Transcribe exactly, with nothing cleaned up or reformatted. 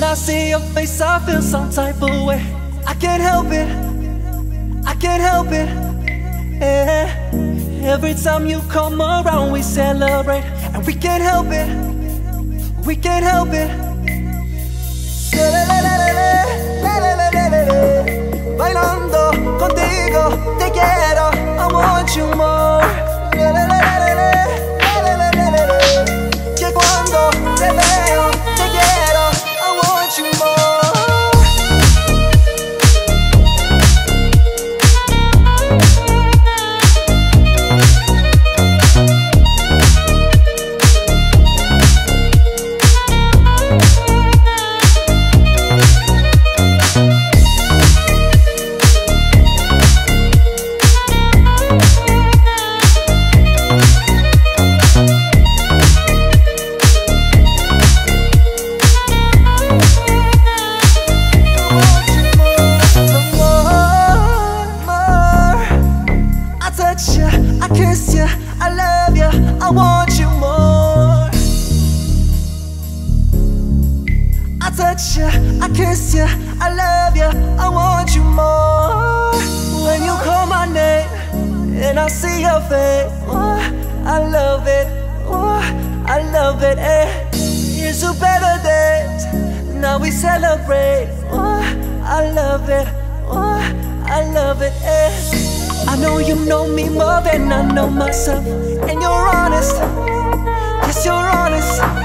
I see your face, I feel some type of way. I can't help it, I can't help it, yeah. Every time you come around, we celebrate. And we can't help it, we can't help it. Bailando contigo, te quiero, I want you more. Que cuando te veo, te quiero, I want you more. I kiss you, I love you, I want you more. I touch you, I kiss you, I love you, I want you more. When you call my name and I see your face, oh, I love it, oh, I love it, eh. Here's to better days, now we celebrate, oh, I love it, oh, I love it, eh. I know you know me more than I know myself, and you're honest, yes you're honest.